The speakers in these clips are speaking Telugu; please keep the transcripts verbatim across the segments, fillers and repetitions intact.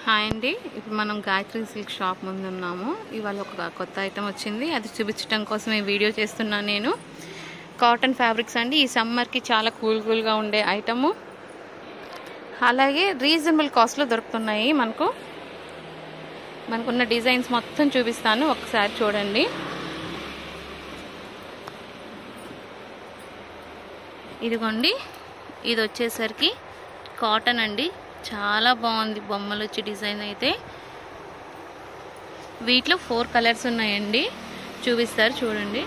హాయ్ అండి, ఇప్పుడు మనం గాయత్రి సిల్క్ షాప్ ముందు ఉన్నాము. ఇవాళ ఒక కొత్త ఐటమ్ వచ్చింది, అది చూపించడం కోసం ఈ వీడియో చేస్తున్నాను నేను. కాటన్ ఫ్యాబ్రిక్స్ అండి. ఈ సమ్మర్కి చాలా కూల్ కూల్గా ఉండే ఐటము, అలాగే రీజనబుల్ కాస్ట్లో దొరుకుతున్నాయి మనకు. మనకున్న డిజైన్స్ మొత్తం చూపిస్తాను, ఒకసారి చూడండి. ఇదిగోండి, ఇది వచ్చేసరికి కాటన్ అండి. చాలా బాగుంది బొమ్మలు వచ్చి డిజైన్ అయితే. వీటిలో ఫోర్ కలర్స్ ఉన్నాయండి, చూపిస్తారు చూడండి.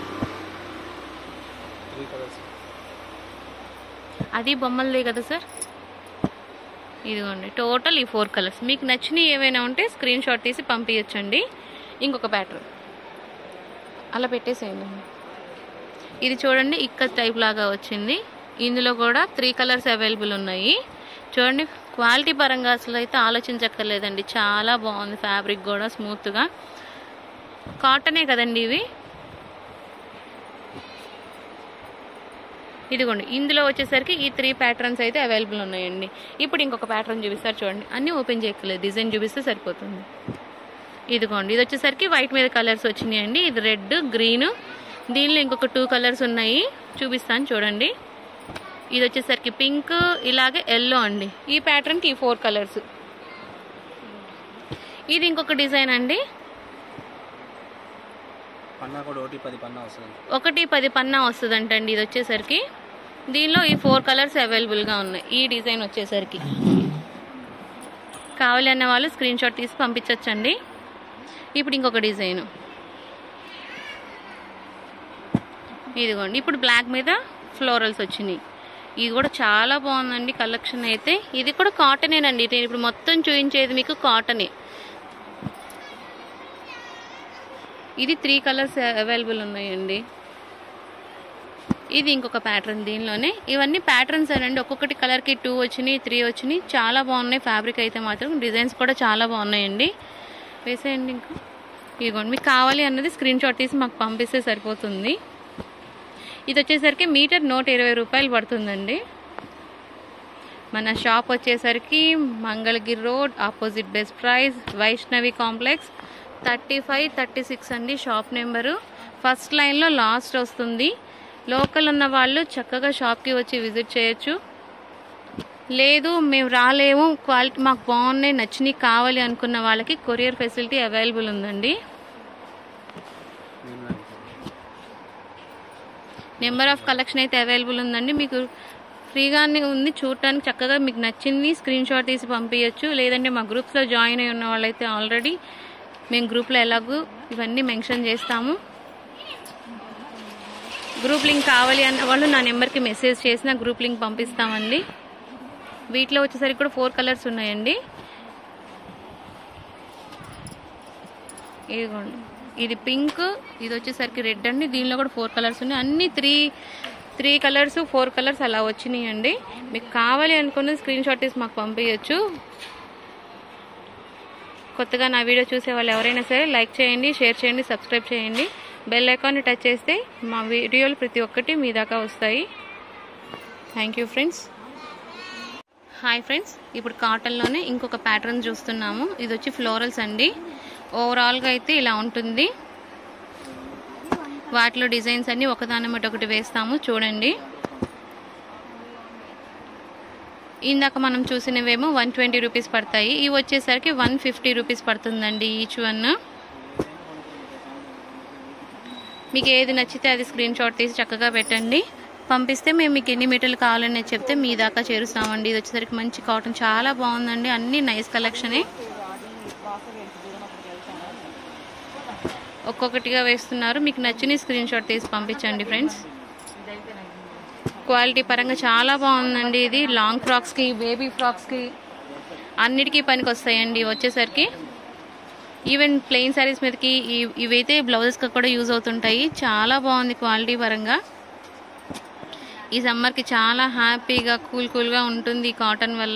అది బొమ్మలదే కదా సార్. ఇదిగోండి, టోటల్ ఈ ఫోర్ కలర్స్. మీకు నచ్చినవి ఏవైనా ఉంటే స్క్రీన్ షాట్ తీసి పంపించండి. ఇంకొక ప్యాటర్న్ అలా పెట్టేసేయండి. ఇది చూడండి, ఇక్క టైప్ లాగా వచ్చింది. ఇందులో కూడా త్రీ కలర్స్ అవైలబుల్ ఉన్నాయి. చూడండి, క్వాలిటీ పరంగా అసలు అయితే ఆలోచించక్కర్లేదండి. చాలా బాగుంది, ఫ్యాబ్రిక్ కూడా స్మూత్గా. కాటనే కదండి ఇవి. ఇదిగోండి, ఇందులో వచ్చేసరికి ఈ త్రీ ప్యాటర్న్స్ అయితే అవైలబుల్ ఉన్నాయండి. ఇప్పుడు ఇంకొక ప్యాటర్న్ చూపిస్తారు చూడండి. అన్నీ ఓపెన్ చేయక్కర్లేదు, డిజైన్ చూపిస్తే సరిపోతుంది. ఇదిగోండి, ఇది వచ్చేసరికి వైట్ మీద కలర్స్ వచ్చినాయండి. ఇది రెడ్, గ్రీన్. దీనిలో ఇంకొక టూ కలర్స్ ఉన్నాయి, చూపిస్తాను చూడండి. ఇది వచ్చేసరికి పింక్, ఇలాగే ఎల్లో అండి. ఈ ప్యాటర్న్కి ఈ ఫోర్ కలర్స్. ఇది ఇంకొక డిజైన్ అండి. ఒకటి పది పన్నా వస్తుందంటండి ఇది వచ్చేసరికి. దీనిలో ఈ ఫోర్ కలర్స్ అవైలబుల్గా ఉన్నాయి. ఈ డిజైన్ వచ్చేసరికి కావాలి అన్న వాళ్ళు స్క్రీన్ షాట్ తీసి పంపించవచ్చండి. ఇప్పుడు ఇంకొక డిజైన్. ఇదిగోండి, ఇప్పుడు బ్లాక్ మీద ఫ్లోరల్స్ వచ్చినాయి. ఇది కూడా చాలా బాగుందండి కలెక్షన్ అయితే. ఇది కూడా కాటనేనండి. నేను ఇప్పుడు మొత్తం చూపించేది మీకు కాటనే. ఇది త్రీ కలర్స్ అవైలబుల్ ఉన్నాయండి. ఇది ఇంకొక ప్యాటర్న్ దీనిలోనే. ఇవన్నీ ప్యాటర్న్స్ అనండి. ఒక్కొక్కటి కలర్కి టూ వచ్చినాయి, త్రీ వచ్చినాయి. చాలా బాగున్నాయి. ఫ్యాబ్రిక్ అయితే మాత్రం డిజైన్స్ కూడా చాలా బాగున్నాయండి. వేసేయండి. ఇంకా ఇదిగోండి, మీకు కావాలి అన్నది స్క్రీన్ షాట్ తీసి మాకు పంపిస్తే సరిపోతుంది. ఇది వచ్చేసరికి మీటర్ నూట ఇరవై రూపాయలు పడుతుందండి. మన షాప్ వచ్చేసరికి Mangalagiri road, opposite best price, Vaishnavi complex, thirty five thirty six అండి షాప్ నెంబరు. ఫస్ట్ లైన్లో లాస్ట్ వస్తుంది. లోకల్ ఉన్న వాళ్ళు చక్కగా షాప్కి వచ్చి విజిట్ చేయొచ్చు. లేదు మేము రాలేము, క్వాలిటీ మాకు బాగున్నాయి, నచ్చినవి కావాలి అనుకున్న వాళ్ళకి కొరియర్ ఫెసిలిటీ అవైలబుల్ ఉందండి. నెంబర్ ఆఫ్ కలెక్షన్ అయితే అవైలబుల్ ఉందండి. మీకు ఫ్రీగానే ఉంది, చూడటానికి చక్కగా మీకు నచ్చింది స్క్రీన్ షాట్ తీసి పంపించచ్చు. లేదంటే మా గ్రూప్స్లో జాయిన్ అయి ఉన్న వాళ్ళైతే ఆల్రెడీ మేము గ్రూప్లో ఎలాగూ ఇవన్నీ మెన్షన్ చేస్తాము. గ్రూప్ లింక్ కావాలి అన్న వాళ్ళు నా నెంబర్కి మెసేజ్ చేసిన గ్రూప్ లింక్ పంపిస్తామండి. వీటిలో వచ్చేసరికి కూడా ఫోర్ కలర్స్ ఉన్నాయండి. ఇదిగోండి, ఇది పింక్, ఇది వచ్చేసరికి రెడ్ అండి. దీనిలో కూడా ఫోర్ కలర్స్ ఉన్నాయి. అన్ని three three colours four colours అలా వచ్చినాయి అండి. మీకు కావాలి అనుకున్న స్క్రీన్ షాట్ తీసి మాకు పంపించచ్చు. కొత్తగా నా వీడియో చూసే వాళ్ళు ఎవరైనా సరే లైక్ చేయండి, షేర్ చేయండి, సబ్స్క్రైబ్ చేయండి. బెల్ ఐకాన్ని టచ్ చేస్తే మా వీడియోలు ప్రతి ఒక్కటి మీ దాకా వస్తాయి. Thank you friends. Hi friends, ఇప్పుడు కాటన్లోనే ఇంకొక ప్యాటర్న్ చూస్తున్నాము. ఇది వచ్చి ఫ్లోరల్స్ అండి. ఓవరాల్గా అయితే ఇలా ఉంటుంది. వాటిలో డిజైన్స్ అన్ని ఒకదాని మట్టి ఒకటి వేస్తాము చూడండి. ఇందాక మనం చూసినవేమో వన్ ట్వంటీ రూపీస్ పడతాయి. ఇవి వచ్చేసరికి వన్ ఫిఫ్టీ రూపీస్ పడుతుందండి ఈచ్ వన్. మీకు ఏది నచ్చితే అది స్క్రీన్ షాట్ తీసి చక్కగా పెట్టండి, పంపిస్తే మేము మీకు ఎన్ని మీటర్లు కావాలని చెప్తే మీ దాకా చేరుస్తామండి. ఇది వచ్చేసరికి మంచి కాటన్, చాలా బాగుందండి. అన్ని నైస్ కలెక్షనే. ఒక్కొక్కటిగా వేస్తున్నారు. మీకు నచ్చిన స్క్రీన్ షాట్ తీసి పంపించండి ఫ్రెండ్స్. క్వాలిటీ పరంగా చాలా బాగుందండి. ఇది లాంగ్ ఫ్రాక్స్కి, బేబీ ఫ్రాక్స్కి అన్నిటికీ పనికి వస్తాయండి. వచ్చేసరికి ఈవెన్ ప్లెయిన్ శారీస్ మీదకి ఇవైతే బ్లౌజెస్కి కూడా యూజ్ అవుతుంటాయి. చాలా బాగుంది క్వాలిటీ పరంగా. ఈ సమ్మర్కి చాలా హ్యాపీగా కూల్ కూల్గా ఉంటుంది కాటన్ వల్ల.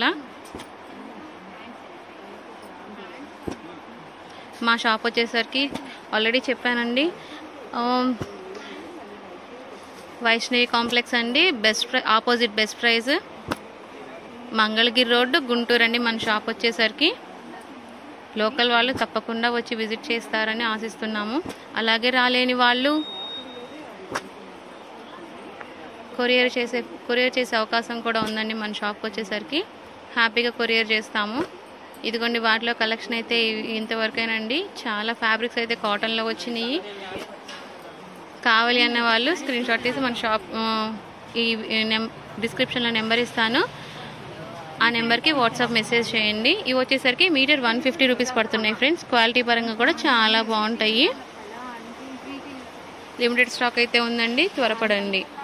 మా షాప్ వచ్చేసరికి ఆల్రెడీ చెప్పానండి, వైష్ణవి కాంప్లెక్స్ అండి, బెస్ట్ ప్రై opposite best price, Mangalagiri road, Guntur అండి మన షాప్ వచ్చేసరికి. లోకల్ వాళ్ళు తప్పకుండా వచ్చి విజిట్ చేస్తారని ఆశిస్తున్నాము. అలాగే రాలేని వాళ్ళు కొరియర్ చేసే కొరియర్ చేసే అవకాశం కూడా ఉందండి. మన షాప్కి వచ్చేసరికి హ్యాపీగా కొరియర్ చేస్తాము. ఇదిగోండి వాటిలో కలెక్షన్ అయితే ఇంతవరకేనండి. చాలా ఫ్యాబ్రిక్స్ అయితే కాటన్లో వచ్చినాయి. కావాలి అన్న వాళ్ళు స్క్రీన్ షాట్ తీసి మన షాప్ ఈ నెం డిస్క్రిప్షన్లో నెంబర్ ఇస్తాను, ఆ నెంబర్కి వాట్సాప్ మెసేజ్ చేయండి. ఇవి వచ్చేసరికి మీటర్ వన్ ఫిఫ్టీ రూపీస్ పడుతున్నాయి ఫ్రెండ్స్. క్వాలిటీ పరంగా కూడా చాలా బాగుంటాయి. లిమిటెడ్ స్టాక్ అయితే ఉందండి, త్వరపడండి.